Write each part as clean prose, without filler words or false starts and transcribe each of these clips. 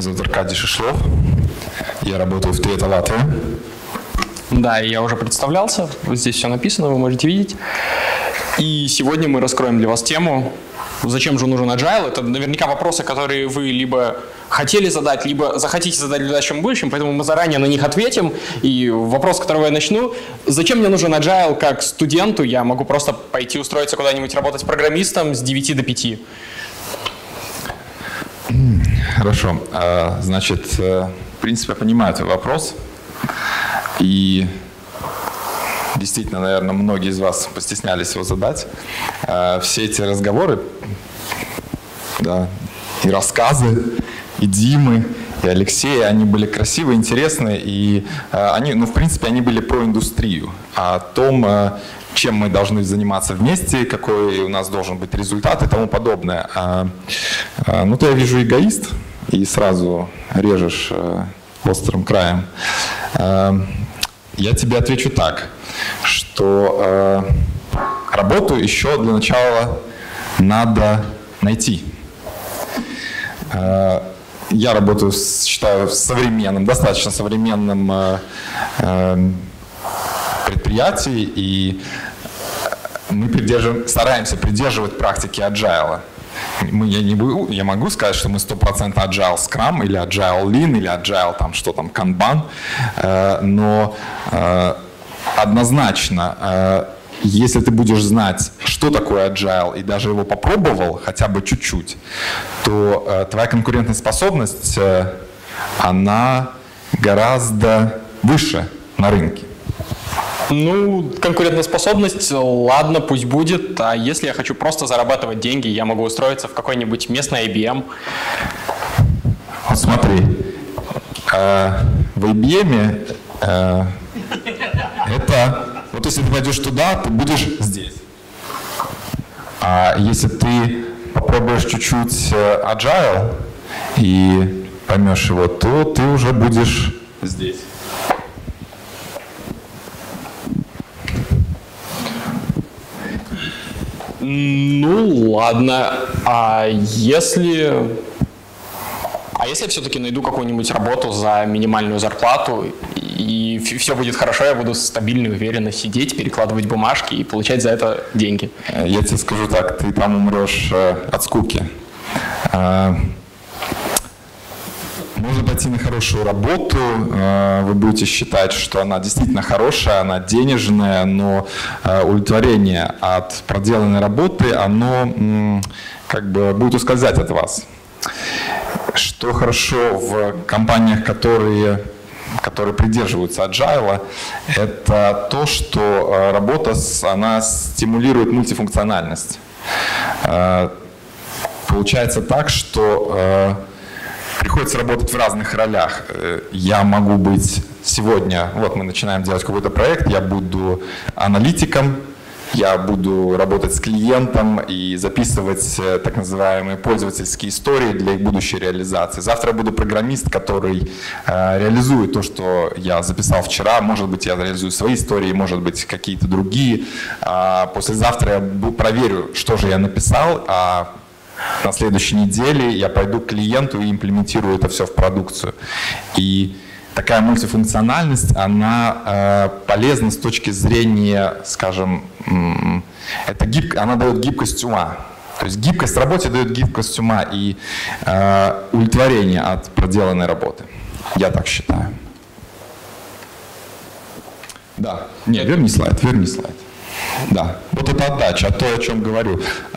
Меня зовут Аркадий Шишлов. Я работаю в Toyota Латвия. Да, я уже представлялся. Здесь все написано, вы можете видеть. И сегодня мы раскроем для вас тему «Зачем же нужен Agile?». Это наверняка вопросы, которые вы либо хотели задать, либо захотите задать в ближайшем будущем, поэтому мы заранее на них ответим. И вопрос, с которого я начну. Зачем мне нужен Agile как студенту? Я могу просто пойти устроиться куда-нибудь работать программистом с 9 до 5. Хорошо. Значит, в принципе, я понимаю твой вопрос. И действительно, наверное, многие из вас постеснялись его задать. Все эти разговоры, да, и рассказы, и Димы, и Алексея, они были красивые, интересные, и они, в принципе, они были про индустрию, о том, чем мы должны заниматься вместе, какой у нас должен быть результат и тому подобное. Ты, я вижу, эгоист, и сразу режешь острым краем. Я тебе отвечу так, что работу еще для начала надо найти. Я работаю, считаю, в современном, достаточно современном предприятии, и мы стараемся придерживать практики Agile. Я могу сказать, что мы 100% Agile Scrum, или Agile Lean, или Agile Kanban, но однозначно, если ты будешь знать, что такое Agile, и даже его попробовал хотя бы чуть-чуть, то твоя конкурентоспособность, она гораздо выше на рынке. Конкурентоспособность, ладно, пусть будет. А если я хочу просто зарабатывать деньги, я могу устроиться в какой-нибудь местный IBM. Вот смотри, в IBM это... Вот если ты пойдешь туда, ты будешь здесь. А если ты попробуешь чуть-чуть Agile и поймешь его, то ты уже будешь здесь. Ладно. А если я все-таки найду какую-нибудь работу за минимальную зарплату, и все будет хорошо, я буду стабильно, уверенно сидеть, перекладывать бумажки и получать за это деньги? Я тебе скажу так, ты там умрешь от скуки. Можно пойти на хорошую работу, вы будете считать, что она действительно хорошая, она денежная, но удовлетворение от проделанной работы, оно будет ускользать от вас. Что хорошо в компаниях, которые придерживаются Agile, это то, что работа, она стимулирует мультифункциональность. Получается так, что приходится работать в разных ролях. Я могу быть сегодня, мы начинаем делать какой-то проект, я буду аналитиком, я буду работать с клиентом и записывать так называемые пользовательские истории для их будущей реализации. Завтра я буду программист, который реализует то, что я записал вчера. Может быть, я реализую свои истории, может быть, какие-то другие. Послезавтра я проверю, что же я написал, а на следующей неделе я пойду к клиенту и имплементирую это все в продукцию. И такая мультифункциональность, она полезна с точки зрения, скажем, она дает гибкость ума. То есть гибкость в работе дает гибкость ума и удовлетворение от проделанной работы. Я так считаю. Да. Нет, верни слайд. Да. Вот это отдача, то, о чем говорю.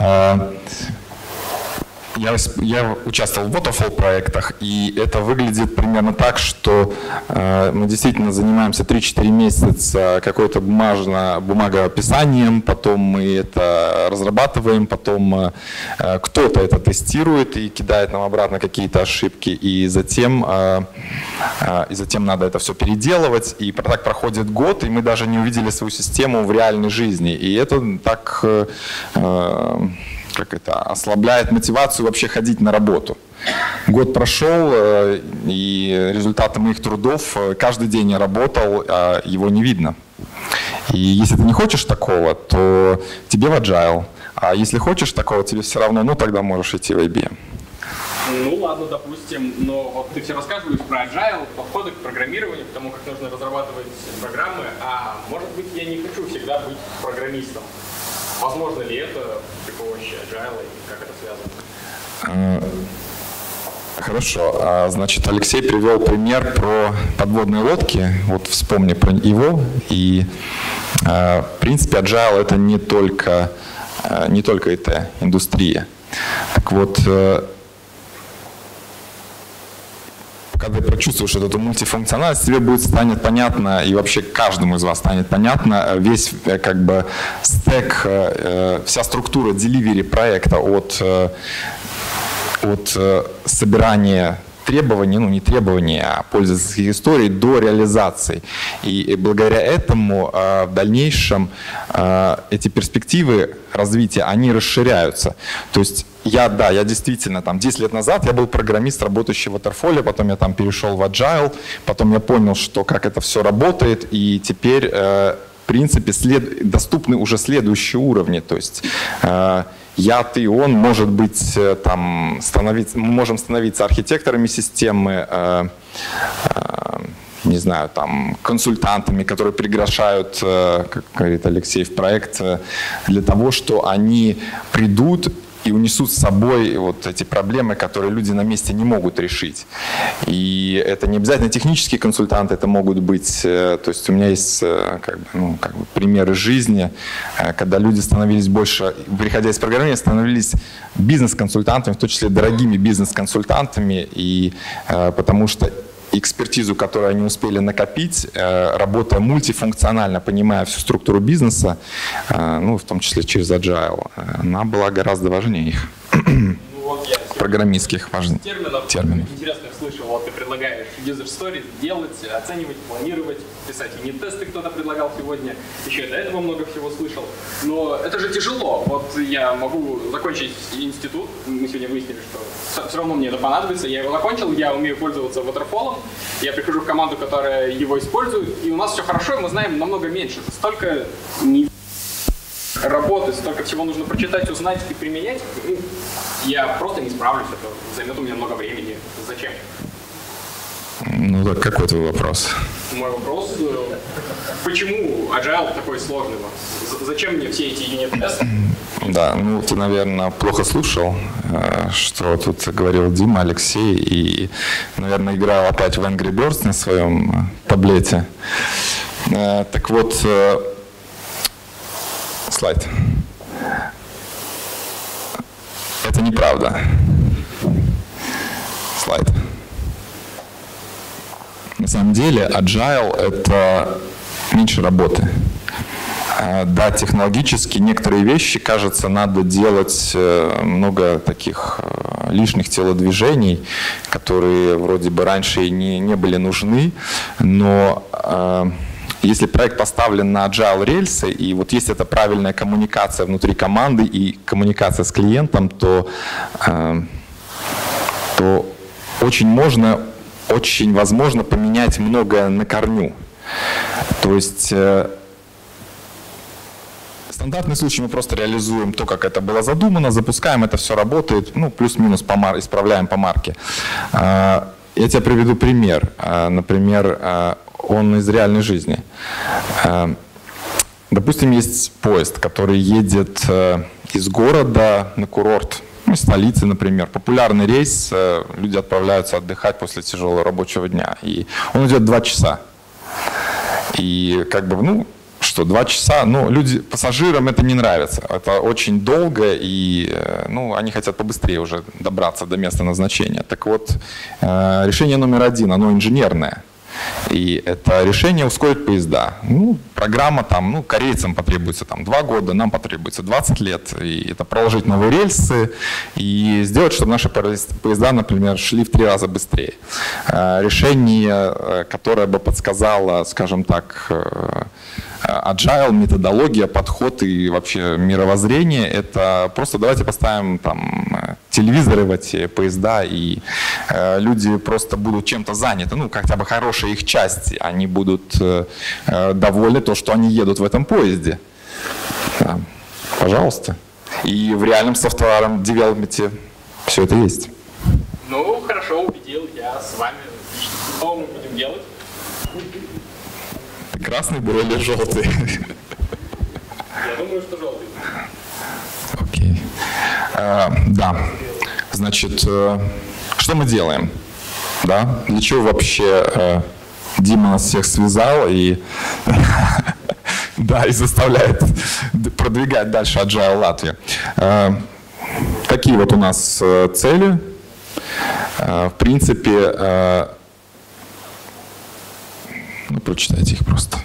Я участвовал в Waterfall проектах, и это выглядит примерно так, что мы действительно занимаемся 3-4 месяца какой-то бумагоописанием, потом мы это разрабатываем, потом кто-то это тестирует и кидает нам обратно какие-то ошибки, и затем надо это все переделывать, и так проходит год, и мы даже не увидели свою систему в реальной жизни, и это так... ослабляет мотивацию вообще ходить на работу. Год прошел, и результаты моих трудов, каждый день я работал, а его не видно. И если ты не хочешь такого, то тебе в Agile. А если хочешь такого, тебе все равно, тогда можешь идти в IBM. Ну ладно, допустим, но вот ты все рассказываешь про agile, подходы к программированию, к тому, как нужно разрабатывать программы, а может быть я не хочу всегда быть программистом. Возможно ли это при помощи agile и как это связано? Хорошо. Значит, Алексей привел пример про подводные лодки. Вот вспомни про его. И, в принципе, agile — это не только IT-индустрия. Так вот, когда ты прочувствуешь эту мультифункциональность, тебе станет понятно, и вообще каждому из вас станет понятно, весь как бы стек, вся структура деливери проекта от собирания требований, ну не требований, а пользовательских историй до реализации. И благодаря этому в дальнейшем эти перспективы развития, они расширяются. То есть я действительно, 10 лет назад я был программист, работающий в Waterfall, потом я перешел в Agile, потом я понял, что как это все работает, и теперь, в принципе, доступны уже следующие уровни. То есть я, ты, он, может быть, мы можем становиться архитекторами системы, не знаю, консультантами, которые приглашают, как говорит Алексей, в проект для того, что они придут и унесут с собой вот эти проблемы, которые люди на месте не могут решить. И это не обязательно технические консультанты, это могут быть, то есть у меня есть примеры жизни, когда люди становились больше, приходя из программирования, становились бизнес-консультантами, в том числе дорогими бизнес-консультантами, и потому что экспертизу, которую они успели накопить, работая мультифункционально, понимая всю структуру бизнеса, в том числе через Agile, она была гораздо важнее их. Программистских важных терминов. Интересно слышал, вот ты предлагаешь user stories делать, оценивать, планировать, писать юнит-тесты кто-то предлагал сегодня, еще и до этого много всего слышал. Но это же тяжело. Вот я могу закончить институт, мы сегодня выяснили, что все равно мне это понадобится, я его закончил, я умею пользоваться Waterfall, я прихожу в команду, которая его использует, и у нас все хорошо, и мы знаем намного меньше. Столько работы, столько всего нужно прочитать, узнать и применять. Я просто не справлюсь, это займет у меня много времени. Зачем? Ну так какой твой вопрос? Мой вопрос, почему Agile такой сложный? Зачем мне все эти юнит-тесты? Да, ты, наверное, плохо слушал, что тут говорил Дима, Алексей, и, наверное, играл опять в Angry Birds на своем таблете. Так вот, слайд. Это неправда. Слайд. На самом деле, Agile — это меньше работы. Да, технологически некоторые вещи, кажется, надо делать много таких лишних телодвижений, которые вроде бы раньше и не были нужны, но если проект поставлен на agile рельсы, и вот есть эта правильная коммуникация внутри команды и коммуникация с клиентом, то очень возможно поменять многое на корню. То есть стандартный случай мы просто реализуем то, как это было задумано, запускаем, это все работает, плюс-минус исправляем по марке. Я тебе приведу пример. Например, он из реальной жизни. Допустим, есть поезд, который едет из города на курорт, из столицы, например. Популярный рейс, люди отправляются отдыхать после тяжелого рабочего дня. И он идет 2 часа. И 2 часа, пассажирам это не нравится. Это очень долго, и они хотят побыстрее уже добраться до места назначения. Так вот, решение номер 1, оно инженерное. И это решение ускорит поезда. Программа корейцам потребуется 2 года, нам потребуется 20 лет. И это проложить новые рельсы и сделать, чтобы наши поезда, например, шли в 3 раза быстрее. Решение, которое бы подсказало, скажем так, agile, методология, подход и вообще мировоззрение, это просто давайте поставим телевизоры в эти поезда, и люди просто будут чем-то заняты, хотя бы хорошая их часть, они будут довольны то, что они едут в этом поезде. Да. Пожалуйста. И в реальном софтверном девелопменте все это есть. я с вами. Что мы будем делать? Ты красный был или желтый? Я думаю, что желтый. Окей. Да. Значит, что мы делаем? Да? Для чего вообще Дима нас всех связал и, да, и заставляет продвигать дальше Agile Латвию? Какие вот у нас цели? В принципе, ну, прочитайте их просто.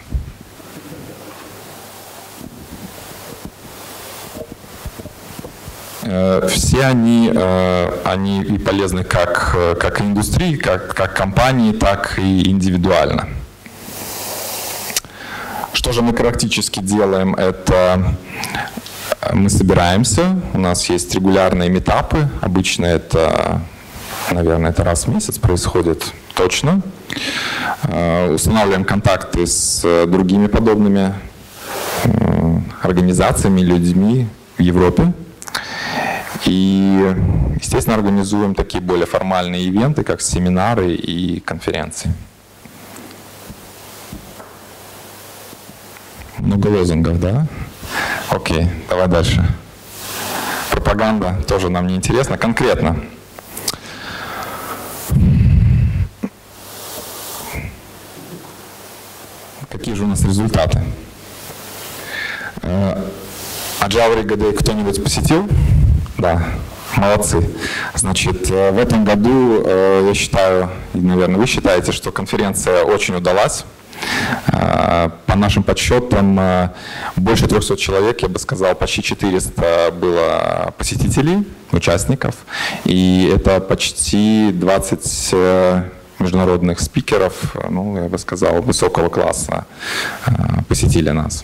Все они и полезны как индустрии, как компании, так и индивидуально. Что же мы практически делаем? Это мы собираемся, у нас есть регулярные митапы, обычно это, наверное, это раз в месяц происходит точно. Устанавливаем контакты с другими подобными организациями, людьми в Европе. И, естественно, организуем такие более формальные ивенты, как семинары и конференции. Много лозунгов, да? Окей, давай дальше. Пропаганда тоже нам не интересна. Конкретно. Какие же у нас результаты? Agile Riga Day кто-нибудь посетил? Да, молодцы. Значит, в этом году, я считаю, и, наверное, вы считаете, что конференция очень удалась. По нашим подсчетам, больше 300 человек, я бы сказал, почти 400 было посетителей, участников. И это почти 20 международных спикеров, ну, я бы сказал, высокого класса посетили нас.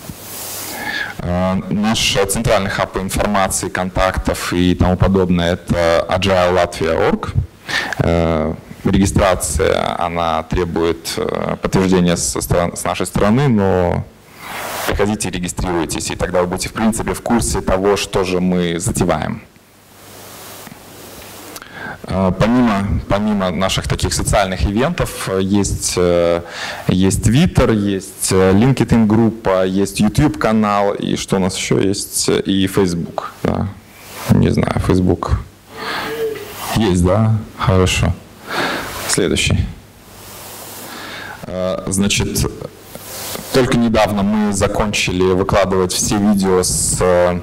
Наш центральный хаб информации, контактов и тому подобное – это agilelatvia.org. Регистрация, она требует подтверждения с нашей стороны, но приходите, регистрируйтесь, и тогда вы будете, в принципе, в курсе того, что же мы затеваем. Помимо наших таких социальных ивентов, есть Twitter, есть LinkedIn группа, есть YouTube канал, и что у нас еще есть, и Facebook. Да. Не знаю, Facebook есть, да? Хорошо. Следующий. Значит, только недавно мы закончили выкладывать все видео с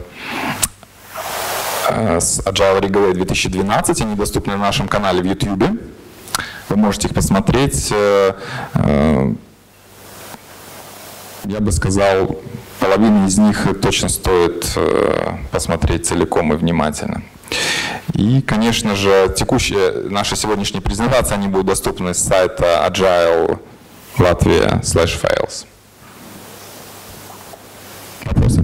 Agile Riga Day 2012, они доступны на нашем канале в YouTube. Вы можете их посмотреть. Я бы сказал, половину из них точно стоит посмотреть целиком и внимательно. И, конечно же, текущие наши сегодняшние презентации, они будут доступны с сайта agilelatvia.com/files. Вопросы?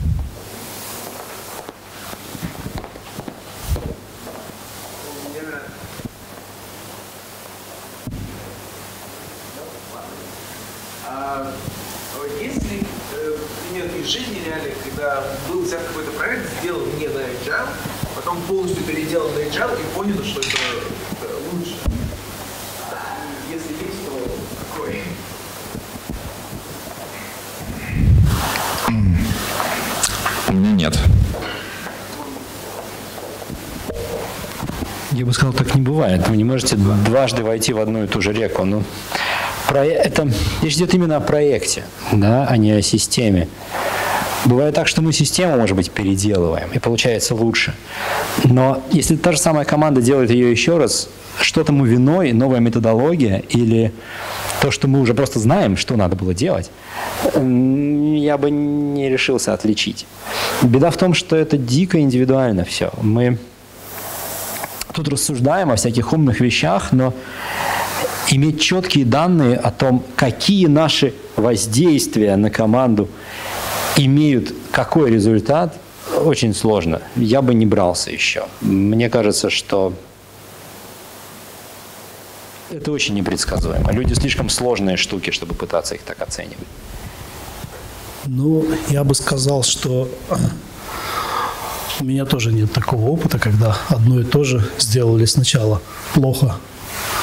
Есть ли пример из жизни реально, когда был взят какой-то проект, сделан не на Agile, потом полностью переделан на Agile и понял, что это лучше? Если есть, то какой? У меня нет. Я бы сказал, так не бывает. Вы не можете дважды войти в одну и ту же реку. Ну, речь идет именно о проекте, да, а не о системе. Бывает так, что мы систему, может быть, переделываем, и получается лучше. Но если та же самая команда делает ее еще раз, что тому виной, новая методология или то, что мы уже просто знаем, что надо было делать, я бы не решился отличить. Беда в том, что это дико индивидуально все. Мы тут рассуждаем о всяких умных вещах, но иметь четкие данные о том, какие наши воздействия на команду имеют какой результат, очень сложно. Я бы не брался еще. Мне кажется, что это очень непредсказуемо. Люди слишком сложные штуки, чтобы пытаться их так оценивать. Ну, я бы сказал, что у меня тоже нет такого опыта, когда одно и то же сделали сначала плохо,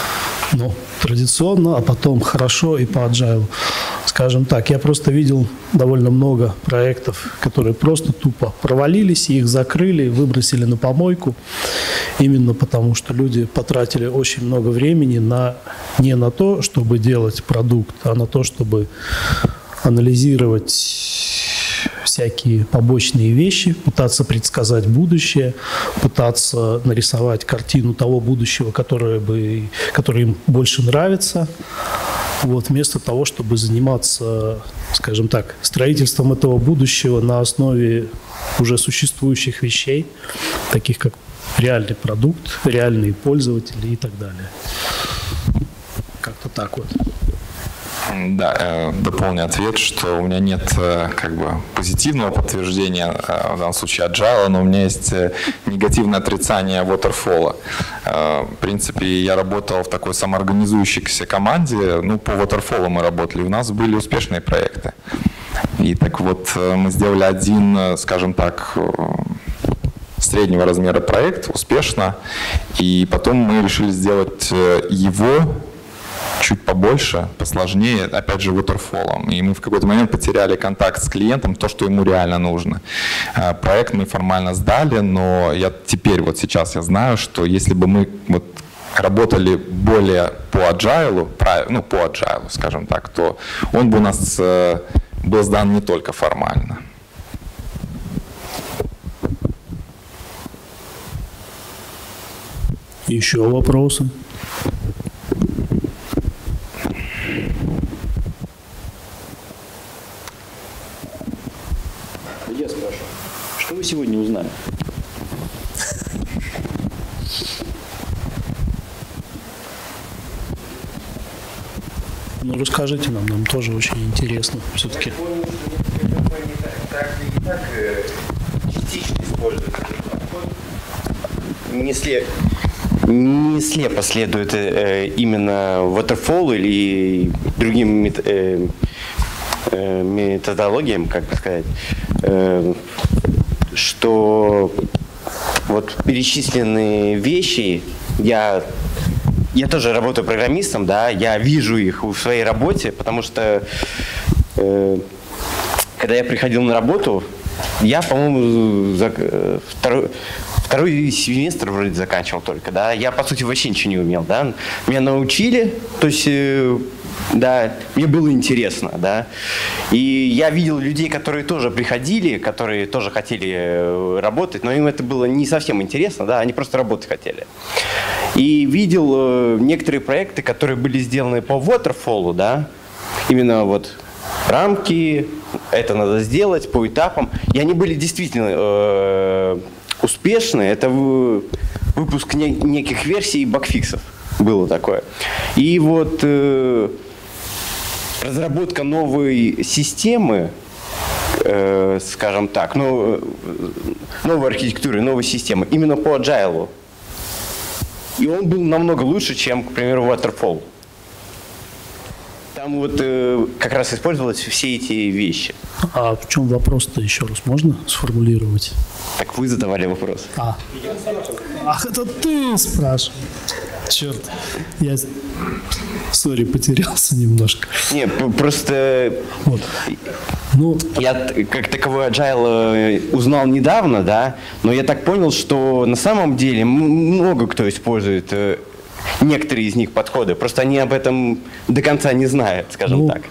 традиционно, а потом хорошо и по agile. Скажем так, я просто видел довольно много проектов, которые просто тупо провалились, их закрыли, выбросили на помойку, именно потому что люди потратили очень много времени не на то, чтобы делать продукт, а на то, чтобы анализировать всякие побочные вещи, пытаться предсказать будущее, пытаться нарисовать картину того будущего, которое им больше нравится, вместо того, чтобы заниматься, скажем так, строительством этого будущего на основе уже существующих вещей, таких как реальный продукт, реальные пользователи и так далее. Как-то так вот. Да, дополню ответ, что у меня нет позитивного подтверждения, в данном случае agile, но у меня есть негативное отрицание waterfall. В принципе, я работал в такой самоорганизующейся команде, по waterfall мы работали, у нас были успешные проекты. И так вот, мы сделали один, скажем так, среднего размера проект успешно, и потом мы решили сделать его чуть побольше, посложнее, опять же, waterfall. И мы в какой-то момент потеряли контакт с клиентом, то, что ему реально нужно. Проект мы формально сдали, но сейчас я знаю, что если бы мы работали более по agile, скажем так, то он бы у нас был сдан не только формально. Еще вопросы? Я спрашиваю, что вы сегодня узнали? Расскажите нам тоже очень интересно все-таки. Так частично используют этот подход. Не слепо следует именно waterfall или другим методологиям, как бы сказать, что перечисленные вещи, я тоже работаю программистом, да, я вижу их в своей работе, потому что когда я приходил на работу, я, по-моему, второй семестр вроде заканчивал только, да, я, по сути, вообще ничего не умел, да, меня научили, то есть, да, мне было интересно, да, и я видел людей, которые тоже приходили, которые тоже хотели работать, но им это было не совсем интересно, да, они просто работать хотели. И видел некоторые проекты, которые были сделаны по waterfall, да, именно рамки, это надо сделать по этапам, и они были действительно успешны, это выпуск неких версий и багфиксов, было такое. И разработка новой системы, скажем так, новой архитектуры, новой системы, именно по agile. И он был намного лучше, чем, к примеру, waterfall. Там как раз использовались все эти вещи. А в чем вопрос-то еще раз можно сформулировать? Так вы задавали вопрос. Ах, это ты спрашиваешь. Черт, я, потерялся немножко. Не, просто я как таковой agile узнал недавно, да, но я так понял, что на самом деле много кто использует некоторые из них подходы, просто они об этом до конца не знают, скажем так.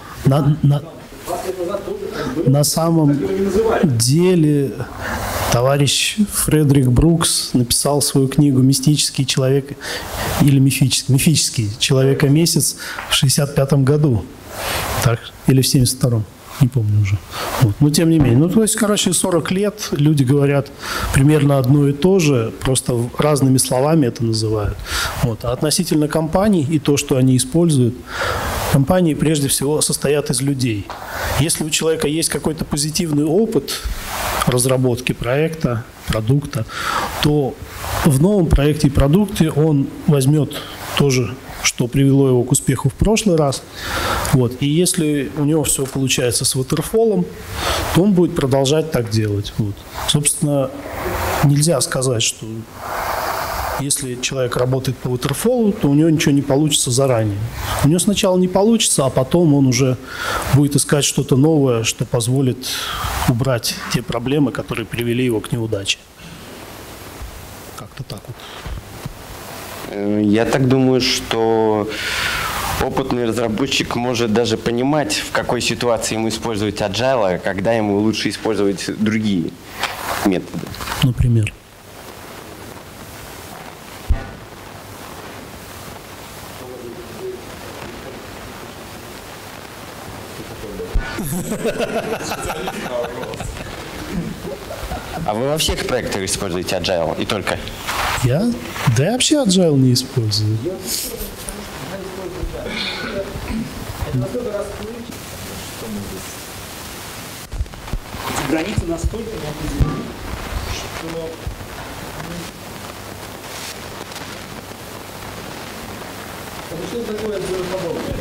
На самом деле товарищ Фредерик Брукс написал свою книгу «Мистический человек» или «Мифический человека-месяц» в 1965 году, так, или в 1972, не помню уже. Но тем не менее. То есть, 40 лет люди говорят примерно одно и то же, просто разными словами это называют. А относительно компаний и то, что они используют, компании прежде всего состоят из людей. Если у человека есть какой-то позитивный опыт разработки проекта, продукта, то в новом проекте и продукте он возьмет тоже, что привело его к успеху в прошлый раз. И если у него все получается с waterfall, то он будет продолжать так делать. Собственно, нельзя сказать, что Если человек работает по waterfall, то у него ничего не получится заранее. У него сначала не получится, а потом он уже будет искать что-то новое, что позволит убрать те проблемы, которые привели его к неудаче. Как-то так вот. Я так думаю, что опытный разработчик может даже понимать, в какой ситуации ему использовать agile, а когда ему лучше использовать другие методы. Например. А вы во всех проектах используете agile и только? Я? Да я вообще agile не использую. Границы настолько неопределены, что что такое взрывоподобное?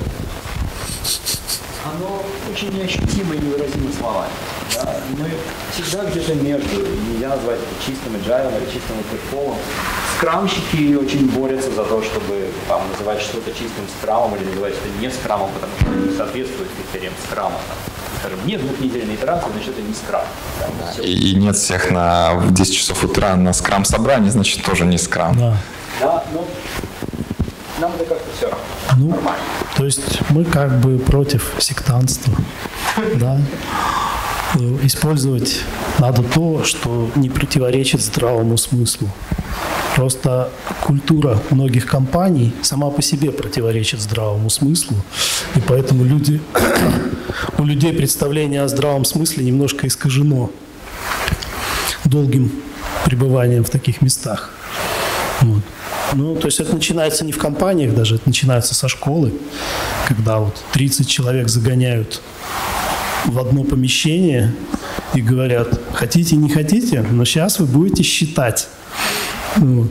Оно очень неощутимо и невыразимо словами. Да? Мы всегда где-то между, нельзя назвать это чистым agile или чистым waterfall. Скрамщики очень борются за то, чтобы там, называть что-то чистым скрамом или называть что-то не скрамом, потому что это не соответствует критериям скрама. Скажем, нет двухнедельной итерации, значит, это не скрам. Да, и нет всех в 10 часов утра на скрам собрании, значит, тоже не скрам. Да. Да, но нам это как-то все равно. Ну, Нормально. то есть мы как бы против сектантства. Да. Использовать надо то, что не противоречит здравому смыслу. Просто культура многих компаний сама по себе противоречит здравому смыслу, и поэтому у людей представление о здравом смысле немножко искажено долгим пребыванием в таких местах. Вот. Ну, то есть это начинается не в компаниях даже, это начинается со школы, когда вот 30 человек загоняют в одно помещение и говорят: хотите, не хотите, но сейчас вы будете считать. Вот.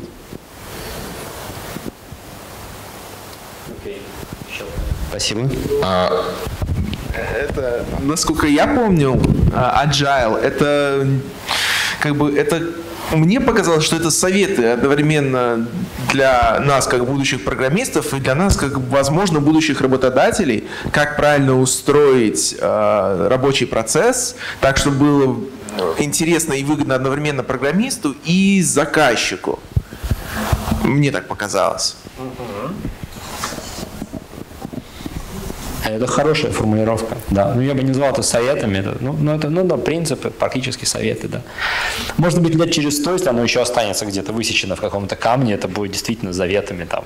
Спасибо. Это, насколько я помню, agile, это как бы это мне показалось, что это советы одновременно для нас, как будущих программистов, и для нас, как, возможно, будущих работодателей, как правильно устроить рабочий процесс так, чтобы было интересно и выгодно одновременно программисту и заказчику. Мне так показалось. Это хорошая формулировка, да. Ну, я бы не назвал это советами, это принципы, практически советы, да. Может быть, лет через 100, если оно еще останется где-то высечено в каком-то камне, это будет действительно заветами там.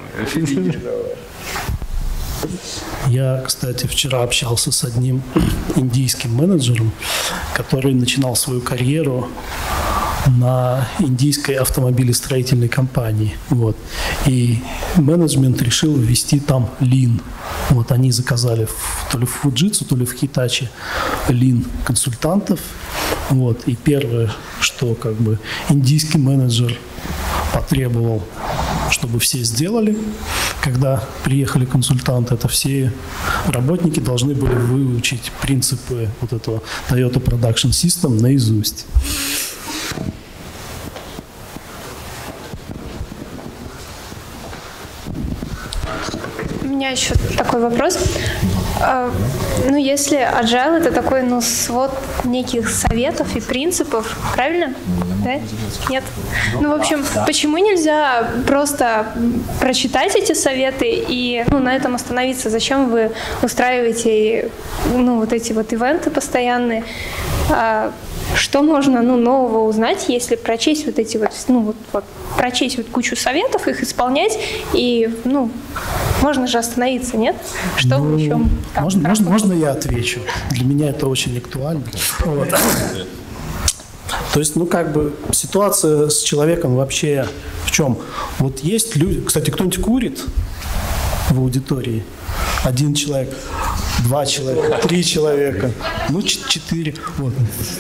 Я, кстати, вчера общался с одним индийским менеджером, который начинал свою карьеру на индийской автомобилестроительной компании. Вот. И менеджмент решил ввести там Lean. Вот они заказали то ли в Fujitsu, то ли в Hitachi Lean консультантов. Вот. И первое, что как бы индийский менеджер потребовал, чтобы все сделали, когда приехали консультанты, это все работники должны были выучить принципы вот этого Toyota Production System наизусть. У меня еще такой вопрос. Ну, если agile — это такой, свод неких советов и принципов, правильно? Да? Нет? Ну, в общем, почему нельзя просто прочитать эти советы и на этом остановиться? Зачем вы устраиваете вот эти вот ивенты постоянные? Что можно нового узнать, если прочесть вот эти прочесть кучу советов, их исполнять, и можно же остановиться, нет? Что в чем? Можно я отвечу? Для меня это очень актуально. Вот. То есть, ситуация с человеком вообще в чем? Вот есть люди, кстати, кто-нибудь курит в аудитории? 1 человек, 2 человека, 3 человека, 4. Вот.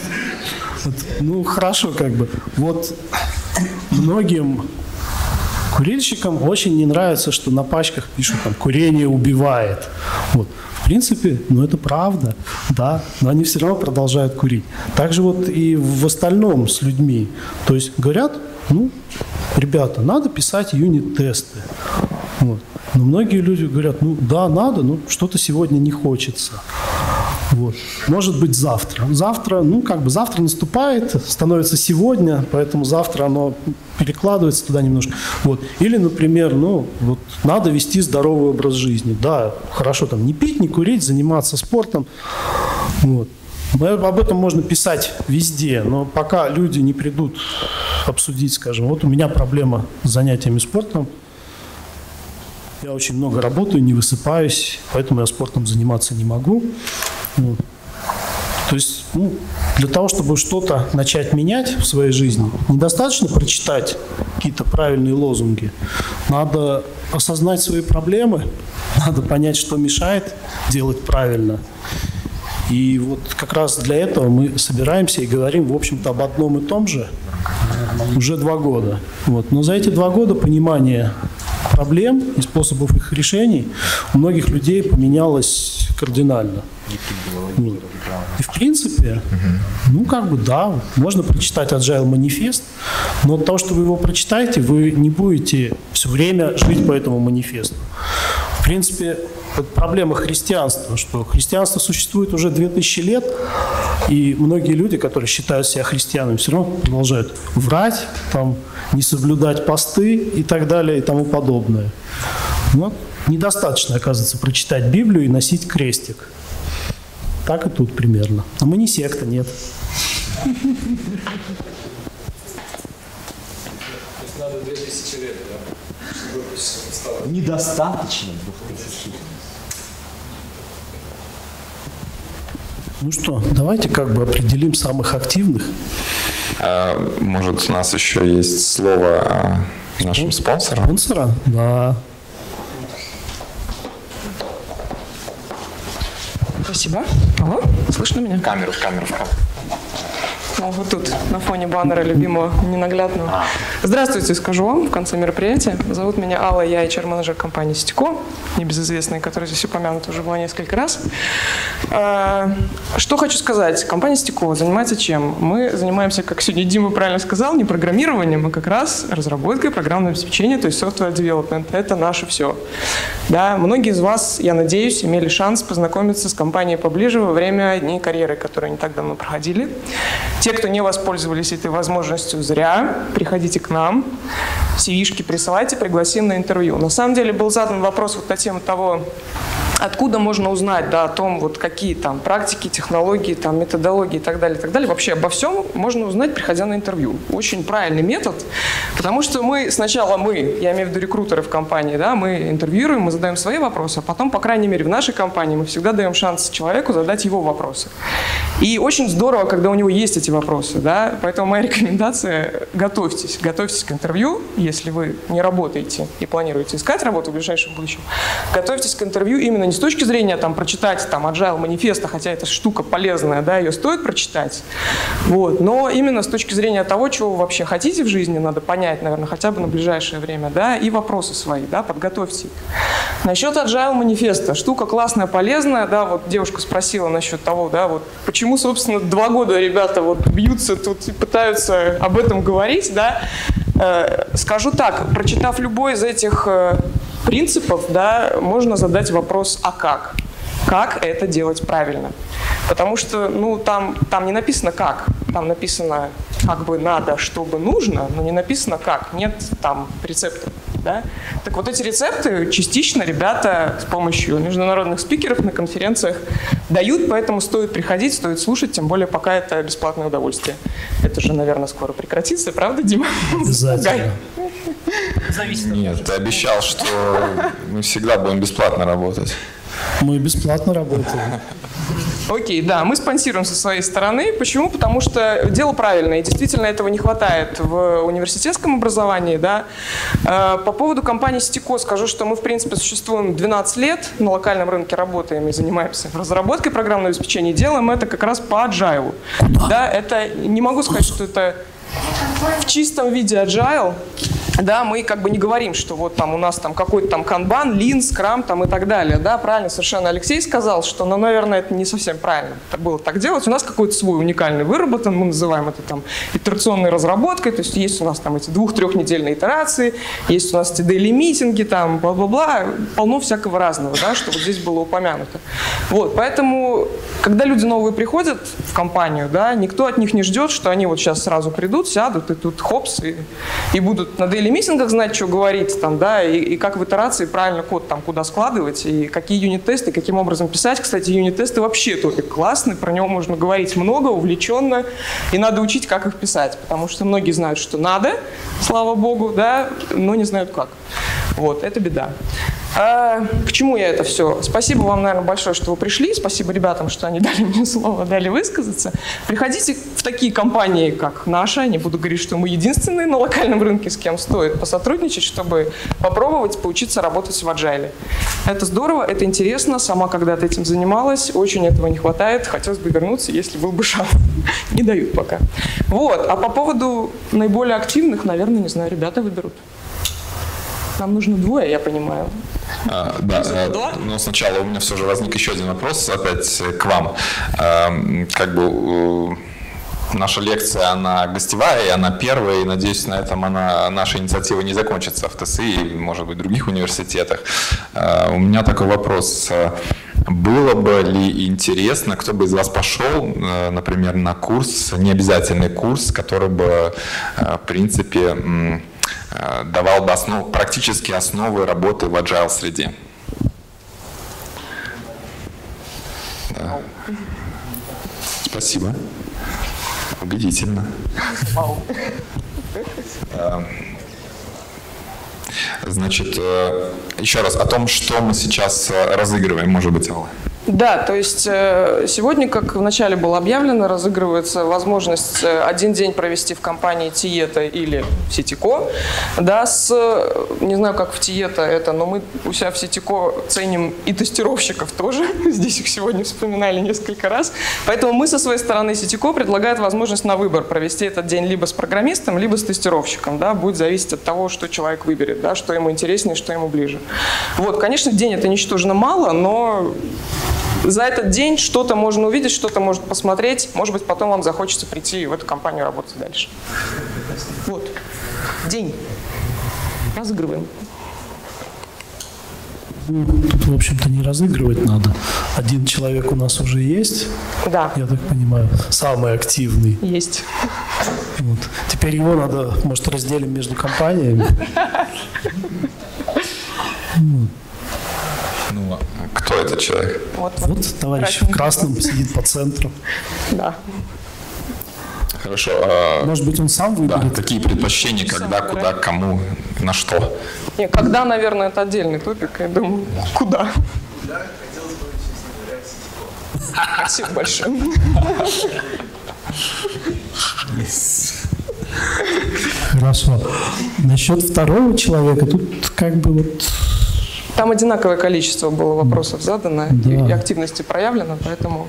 Хорошо, Вот многим Курильщикам очень не нравится, что на пачках пишут там «курение убивает». Вот. В принципе, это правда, да, но они все равно продолжают курить. Также вот и в остальном с людьми. То есть говорят, ребята, надо писать юнит-тесты. Вот. Но многие люди говорят, да, надо, но что-то сегодня не хочется. Вот. Может быть, завтра. Завтра наступает, становится сегодня, поэтому завтра оно перекладывается туда немножко. Вот. Или, например, надо вести здоровый образ жизни. Да, хорошо, не пить, не курить, заниматься спортом. Вот. Об этом можно писать везде, но пока люди не придут обсудить, скажем, вот у меня проблема с занятиями спортом, я очень много работаю, не высыпаюсь, поэтому я спортом заниматься не могу. Вот. То есть, для того, чтобы что-то начать менять в своей жизни, недостаточно прочитать какие-то правильные лозунги. Надо осознать свои проблемы, надо понять, что мешает делать правильно. И вот как раз для этого мы собираемся и говорим, в общем-то, об одном и том же уже 2 года. Вот. Но за эти 2 года понимание проблем и способов их решений у многих людей поменялось кардинально. И в принципе, да, можно прочитать Agile манифест, но от того, что вы его прочитаете, вы не будете все время жить по этому манифесту. В принципе, это проблема христианства, что христианство существует уже 2000 лет, и многие люди, которые считают себя христианами, все равно продолжают врать, не соблюдать посты и так далее и тому подобное. Недостаточно, оказывается, прочитать Библию и носить крестик. Так и тут примерно. А мы не секта, нет. Надо 2000 лет, да? Недостаточно 2000 лет. Давайте определим самых активных. Может, у нас еще есть слово нашим спонсорам? Спонсора? Да. Спасибо. Алло, слышно меня? В камеру. Вот тут, на фоне баннера любимого, ненаглядного. Здравствуйте, скажу вам в конце мероприятия. Зовут меня Алла, я HR-менеджер компании Ситико, небезызвестная, которая здесь упомянута уже была несколько раз. Что хочу сказать. Компания Ситико занимается чем? Мы занимаемся, как сегодня Дима правильно сказал, не программированием, а как раз разработкой программного обеспечения, то есть software development. Это наше все. Да, многие из вас, я надеюсь, имели шанс познакомиться с компанией поближе во время дней карьеры, которые не так давно проходили. Те, кто не воспользовались этой возможностью, зря. Приходите к нам, CV-шки присылайте, пригласим на интервью. На самом деле был задан вопрос на тему того, откуда можно узнать, о том, какие там практики, технологии, методологии и так далее, и так далее. Вообще обо всем можно узнать, приходя на интервью. Очень правильный метод, потому что сначала я имею в виду рекрутеры в компании, мы интервьюируем, мы задаем свои вопросы, а потом, по крайней мере, в нашей компании мы всегда даем шанс человеку задать его вопросы. И очень здорово, когда у него есть эти вопросы, поэтому моя рекомендация – готовьтесь к интервью, если вы не работаете и планируете искать работу в ближайшем будущем, готовьтесь к интервью именно не с точки зрения прочитать Agile манифеста, хотя эта штука полезная, ее стоит прочитать, но именно с точки зрения того, чего вы вообще хотите в жизни, надо понять, наверное, хотя бы на ближайшее время, и вопросы свои, подготовьте их. Насчет Agile манифеста. Штука классная, полезная, девушка спросила насчет того, почему, собственно, 2 года ребята бьются тут и пытаются об этом говорить, Скажу так, прочитав любой из этих принципов, можно задать вопрос «а как?». Как это делать правильно? Потому что там не написано «как», там написано «как бы надо, чтобы нужно», но не написано «как», нет там рецептов. Так вот эти рецепты частично ребята с помощью международных спикеров на конференциях дают, поэтому стоит приходить, стоит слушать, тем более пока это бесплатное удовольствие. Это же, наверное, скоро прекратится, правда, Дима? Обязательно. Нет, ты обещал, что мы всегда будем бесплатно работать. Мы бесплатно работаем. Окей, мы спонсируем со своей стороны. Почему? Потому что дело правильное, и действительно этого не хватает в университетском образовании. По поводу компании Ситико скажу, что мы, в принципе, существуем 12 лет, на локальном рынке работаем и занимаемся разработкой программного обеспечения, делаем это как раз по Agile. Это, не могу сказать, что это в чистом виде Agile. да, мы как бы не говорим, что вот там у нас там какой-то там канбан, лин, скрам там и так далее, да, правильно совершенно Алексей сказал, что, ну, наверное, это не совсем правильно было так делать. У нас какой-то свой уникальный выработан, мы называем это там итерационной разработкой, то есть есть у нас там эти 2-3-недельные итерации, есть у нас эти дейли-митинги, там, бла-бла-бла, полно всякого разного, да, что вот здесь было упомянуто. Вот, поэтому, когда люди новые приходят в компанию, да, никто от них не ждет, что они вот сейчас сразу придут, сядут и тут хопс, и будут на дейли-митингах знать, что говорить, там, да, и как в итерации правильно код там куда складывать, и какие юнит-тесты, каким образом писать. Кстати, юнит-тесты вообще топик классный, про него можно говорить много, увлеченно, и надо учить, как их писать, потому что многие знают, что надо, слава богу, да, но не знают как. Вот, это беда. К чему я это все? Спасибо вам, наверное, большое, что вы пришли. Спасибо ребятам, что они дали мне слово, дали высказаться. Приходите в такие компании, как наша. Не буду говорить, что мы единственные на локальном рынке, с кем стоит посотрудничать, чтобы попробовать поучиться работать в Agile. Это здорово, это интересно. Сама когда-то этим занималась. Очень этого не хватает. Хотелось бы вернуться, если был бы шанс. Не дают пока. Вот. А по поводу наиболее активных, наверное, не знаю, ребята выберут. Нам нужно двое, я понимаю. Да, но сначала у меня все же возник еще один вопрос опять к вам. Как бы наша лекция, она гостевая, и она первая, и, надеюсь, на этом наша инициатива не закончится в ТСИ и, может быть, в других университетах. У меня такой вопрос. Было бы ли интересно, кто бы из вас пошел, например, на курс, необязательный курс, который бы, в принципе, давал бы практически основы работы в agile среде? Да. Спасибо. Убедительно. Значит, еще раз о том, что мы сейчас разыгрываем, может быть, Алла. Да, то есть сегодня, как вначале было объявлено, разыгрывается возможность один день провести в компании Тиета или Ситико. Да, не знаю, как в Тиета это, но мы у себя в Ситико ценим и тестировщиков тоже. Здесь их сегодня вспоминали несколько раз. Поэтому мы со своей стороны Ситико предлагает возможность на выбор провести этот день либо с программистом, либо с тестировщиком. Да, будет зависеть от того, что человек выберет, да, что ему интереснее, что ему ближе. Вот, конечно, день это ничтожно мало, но за этот день что-то можно увидеть, что-то можно посмотреть. Может быть, потом вам захочется прийти в эту компанию работать дальше. Вот. День. Разыгрываем. Тут, в общем-то, не разыгрывать надо. Один человек у нас уже есть. Да. Я так понимаю, самый активный. Есть. Вот. Теперь его надо, может, разделим между компаниями. Ну, кто этот человек? Вот товарищ в красном сидит по центру. Да. Хорошо. Может быть, он сам выберет? Да, какие предпочтения, когда, куда, кому, на что? Не, когда, наверное, это отдельный топик. Я думаю, куда? Да, хотелось бы, честно говоря, Спасибо большое. Хорошо. Насчет второго человека, тут как бы вот... Там одинаковое количество было вопросов задано, да. И активности проявлено, поэтому...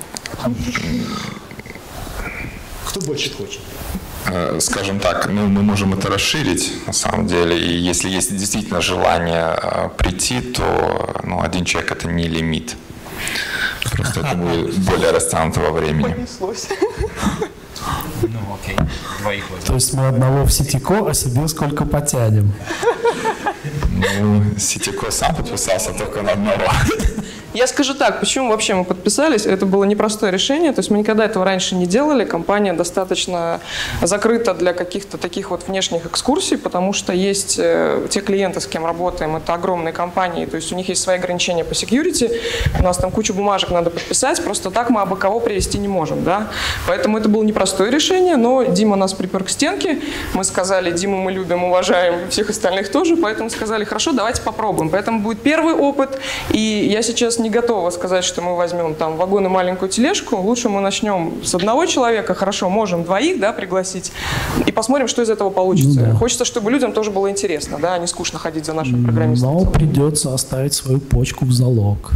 Кто больше хочет? Скажем так, мы можем это расширить, на самом деле, и если есть действительно желание прийти, то один человек – это не лимит. Просто это будет более растянутого времени. Понеслось. Ну, окей. Двоих возьмем. То есть мы одного в Ситико, а себе сколько потянем? Ситико сам подписался только на одного. Я скажу так, почему вообще мы подписались. Это было непростое решение, то есть мы никогда этого раньше не делали. Компания достаточно закрыта для каких-то таких вот внешних экскурсий, потому что есть те клиенты, с кем работаем, это огромные компании, то есть у них есть свои ограничения по security, у нас там кучу бумажек надо подписать, просто так мы абы кого привести не можем, да. Поэтому это было непростое решение, но Дима нас припер к стенке, мы сказали, Диму мы любим, уважаем, всех остальных тоже, поэтому сказали, хорошо, давайте попробуем. Поэтому будет первый опыт, и я сейчас не готова сказать, что мы возьмем там вагон и маленькую тележку. Лучше мы начнем с одного человека, хорошо, можем двоих, да, пригласить, и посмотрим, что из этого получится. Ну, да. Хочется, чтобы людям тоже было интересно, да, а не скучно ходить за нашим программистом. Но придется оставить свою почку в залог.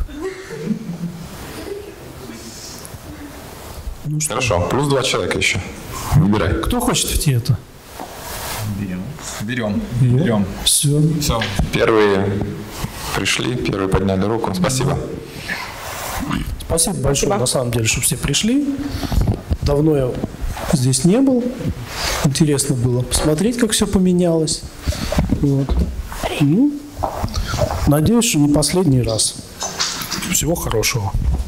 Хорошо, плюс 2 человека еще. Выбирай. Кто хочет в Тиету? Берем. Все. Все. Первые пришли, первые подняли руку. Спасибо. Спасибо большое, на самом деле, что все пришли. Давно я здесь не был. Интересно было посмотреть, как все поменялось. Вот. Ну, надеюсь, что не последний раз. Всего хорошего.